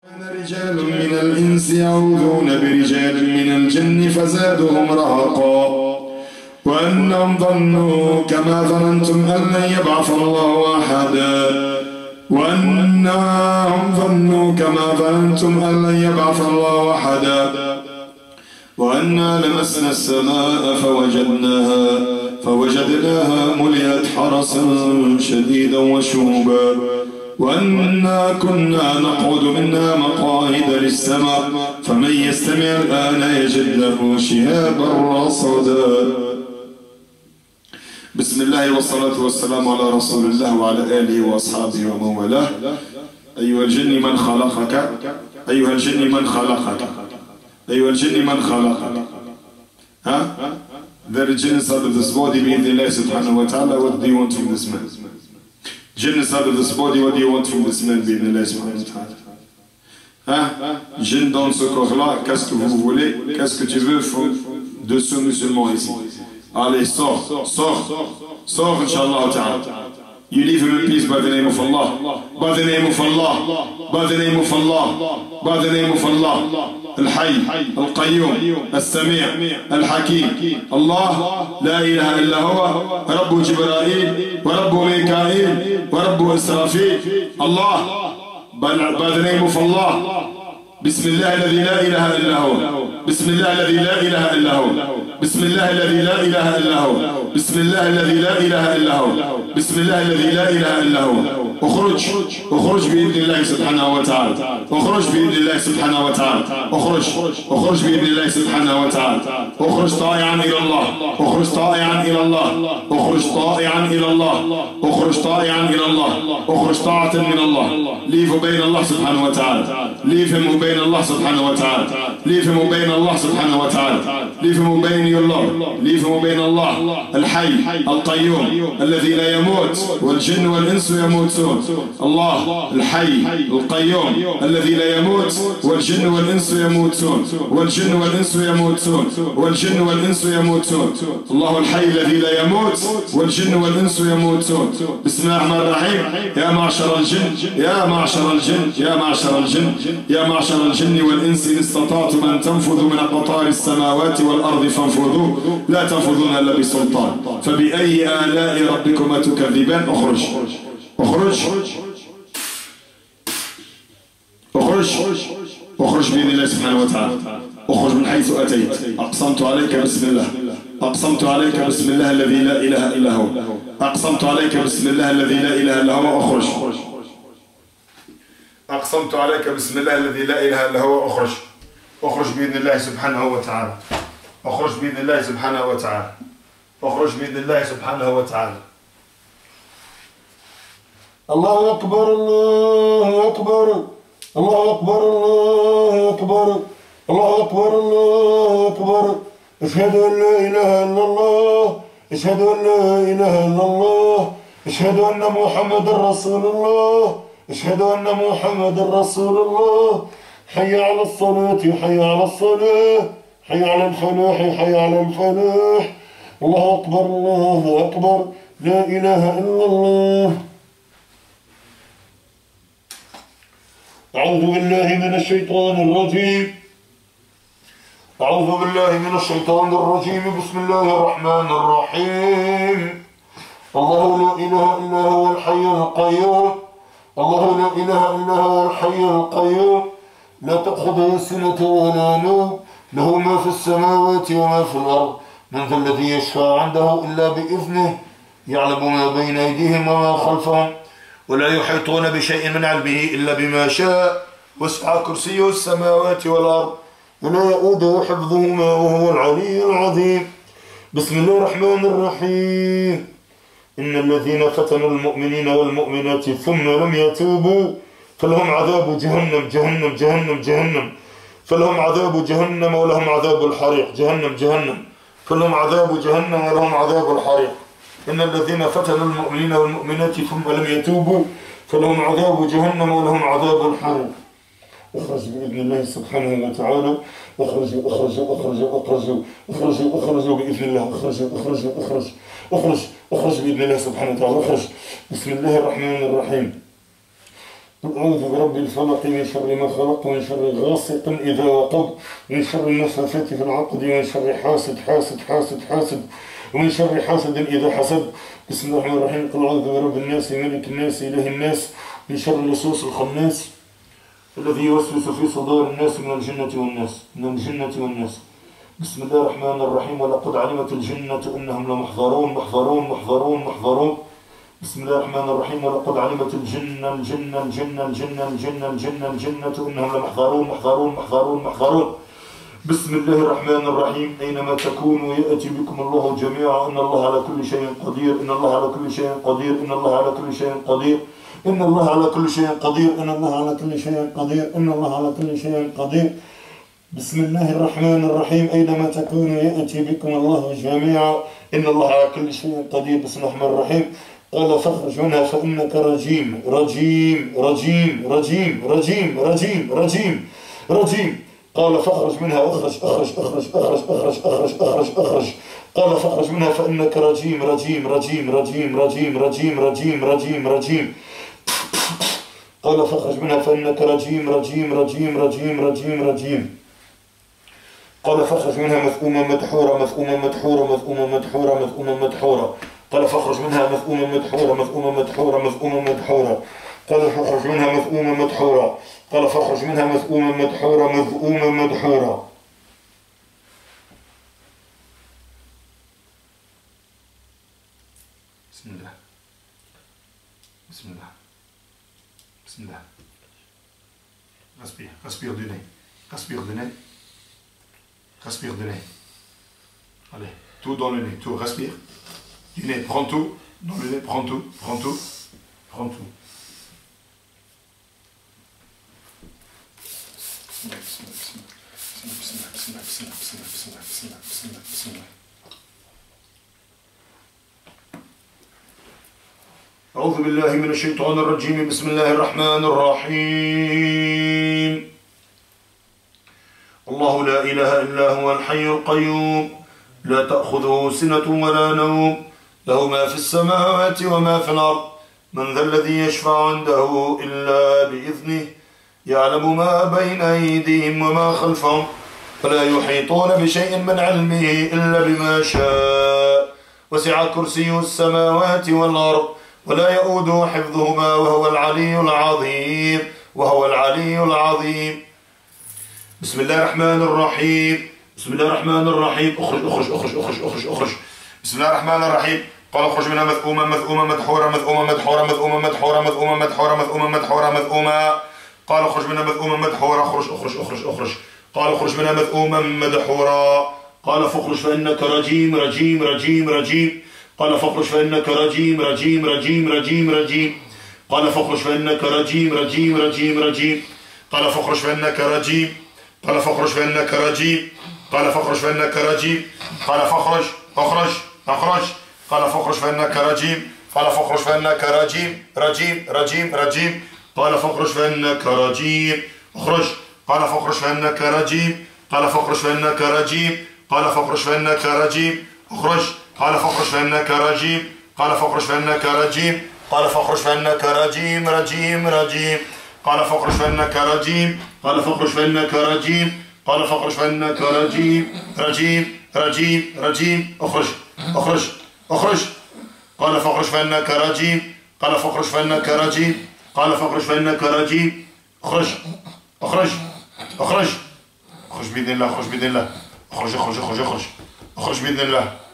رجال من الإنس يعوذون برجال من الجن فزادهم رهقا وأنهم ظنوا كما ظننتم أن لن يبعث الله أحدا وأنهم ظنوا كما ظننتم أن لن يبعث الله أحدا وأنا لمسنا السماء فوجدناها ملئت حرسا شديدا وشهبا وأنا كنا نقعد منها مقاعد للسمع فمن يستمع الآن يجد له شهابا رصدا. بسم الله والصلاة والسلام على رسول الله وعلى آله وأصحابه ومن والاه. أيها الجن من خلقك، أيها الجن من خلقك، أيها الجن من خلقك. ها؟ The jinn is out of this body بإذن الله سبحانه وتعالى. What do you want from this man? Jinn is out of this body. What do you want from this man بإذن الله سبحانه وتعالى? Hein? Jinn dans ce corps-là, qu'est-ce que vous voulez? Qu'est-ce que tu veux de ce musulman ici? Allez, sors, Inch'Allah ta'ala. You leave him in peace by the name of Allah. By the name of Allah. By the name of Allah. By the name of Allah. الحي القيوم السميع الحكيم الله لا إله إلا هو رب جبرائيل ورب ميكائيل ورب إسرافيل الله. by the name of Allah. بسم الله الذي لا إله إلا هو. بسم الله الذي لا إله إلا هو. بسم الله الذي لا إله إلا هو. بسم الله الذي لا إله إلا هو. بسم الله الذي لا إله إلا هو. اخرج بإذن الله سبحانه وتعالى. اخرج بإذن الله سبحانه وتعالى. اخرج بإذن الله سبحانه وتعالى. اخرج طائعا إلى الله. اخرج طائعا إلى الله. اخرج طائعا إلى الله. اخرج طائعا إلى الله. اخرج طاعة من الله. leave بين الله سبحانه وتعالى. leave him بين الله سبحانه وتعالى. leave him بين الله سبحانه وتعالى. leave him بين الله. leave him بين الله الحي القيوم الذي لا يموت والجن والإنس يموتون. الله الحي القيوم الذي لا يموت والجن والإنس يموتون. والجن والإنس يموتون. والجن والإنس يموتون. الله الحي الذي لا يموت والجن والإنس يموتون. بسم الله الرحمن الرحيم. يا معشر الجن يا معشر الجن يا معشر الجن يا معشر الجن والإنس إن استطعتم أن تنفذوا من أقطار السماوات والأرض فانفذوا لا تنفذون إلا بسلطان فبأي آلاء ربكما تكذبان. اخرج بإذن الله سبحانه وتعالى. اخرج من حيث أتيت. أقسمت عليك بسم الله. أقسمت عليك بسم الله الذي لا إله إلا هو. أقسمت عليك بسم الله الذي لا إله إلا هو. اخرج. أقسمت عليك بسم الله الذي لا إله إلا هو. اخرج بإذن الله سبحانه وتعالى. اخرج بإذن الله سبحانه وتعالى. اخرج بإذن الله سبحانه وتعالى. الله أكبر الله أكبر الله أكبر الله أكبر الله أكبر الله أكبر. أشهد أن لا إله إلا الله. أشهد أن لا إله إلا الله. أشهد أن محمد رسول الله. أشهد أن محمد رسول الله. حي على الصلاة حي على الصلاة حي على الفلاح حي على الفلاح. الله أكبر الله أكبر لا إله إلا الله. أعوذ بالله من الشيطان الرجيم. أعوذ بالله من الشيطان الرجيم. بسم الله الرحمن الرحيم. الله لا إله إلا هو الحي القيوم. الله لا إله إلا هو الحي القيوم لا تأخذه سنة ولا نوم له ما في السماوات وما في الأرض. من ذا الذي يشفع عنده إلا بإذنه يعلم ما بين أيديهم وما خلفهم ولا يحيطون بشيء من علمه إلا بما شاء وسع كرسيه السماوات والأرض ولا يؤوده حفظهما وهو العلي العظيم. بسم الله الرحمن الرحيم. إن الذين فتنوا المؤمنين والمؤمنات ثم لم يتوبوا فلهم عذاب جهنم جهنم جهنم جهنم فلهم عذاب جهنم ولهم عذاب الحريق. جهنم فلهم عذاب جهنم ولهم عذاب الحريق. إن الذين فتنوا المؤمنين والمؤمنات ثم لم يتوبوا فلهم عذاب جهنم ولهم عذاب الحريق. اخرج بإذن الله سبحانه وتعالى. اخرجوا بإذن الله. اخرج بإذن الله سبحانه وتعالى. اخرج. بسم الله الرحمن الرحيم. قل أعوذ برب الفلق من شر ما خلق ومن شر غاسق إذا وقب ومن شر النفاثات في العقد ومن شر حاسد ومن شر حاسد إذا حسد. بسم الله الرحمن الرحيم. قل أعوذ برب الناس ملك الناس إله الناس من شر الوسواس الخناس الذي يوسوس في صدور الناس من الجنة والناس. بسم الله الرحمن الرحيم. ولقد علمت الجنة أنهم لمحضرون. بسم الله الرحمن الرحيم. ولقد علمت الجنة أنهم لمحضرون. بسم الله الرحمن الرحيم. أينما تكونوا يأتي بكم الله جميعا. إن الله على كل شيء قدير. بسم الله الرحمن الرحيم. أينما تكونوا يأتي بكم الله جميعا. إن الله على كل شيء قدير. بسم الله الرحمن الرحيم. قال فاخرج منها فإنك رجيم. قال فاخرج منها اخرج. قال فاخرج منها فإنك رجيم. قال فاخرج منها فإنك رجيم. قال فاخرج منها مذءوما مدحورا. قال فاخرج منها مذءوما مدحورا. قال فاخرج منها مذءوما مدحورا. قال فاخرج منها مذءوما مدحورا. بسم الله. Respire du nez. Allez, tout dans le nez, tout, respire. Du nez, prends tout. Dans le nez, prends tout. أعوذ بالله من الشيطان الرجيم. بسم الله الرحمن الرحيم. الله لا إله إلا هو الحي القيوم لا تأخذه سنة ولا نوم له ما في السماوات وما في الأرض من ذا الذي يشفع عنده إلا بإذنه يعلم ما بين أيديهم وما خلفهم ولا يحيطون بشيء من علمه إلا بما شاء وسع كرسيه السماوات والأرض ولا يؤوده حفظهما وهو العلي العظيم. بسم الله الرحمن الرحيم. اخرج. بسم الله الرحمن الرحيم. قال اخرج منها مذءوما مدحورا. قال اخرج منها مذءوما مدحورا. اخرج. قال اخرج منها مذءوما مدحورا. قال فاخرج فإنك رجيم. قال فاخرج فإنك رجيم. قال فاخرج فإنك رجيم. قال فاخرج فإنك رجيم. قال فاخرج فإنك رجيم. قال فاخرج فإنك رجيم. قال فاخرج قال فاخرج فإنك رجيم. قال فاخرج فإنك رجيم. قال فاخرج فإنك رجيم. اخرج. قال فاخرج فإنك رجيم. قال فاخرج فإنك رجيم. قال فاخرج فإنك رجيم. اخرج. قال فاخرج فإنك رجيم. قال فاخرج فإنك رجيم. قال فاخرج فإنك رجيم. قال فاخرج فإنك رجيم. قال فاخرج فإنك رجيم. قال فاخرج فإنك رجيم. اخرج. قال فاخرج فإنك رجيم. قال فاخرج فإنك رجيم. قال فاخرج فإنك رجيم. اخرج بإذن الله. اخرج بإذن الله.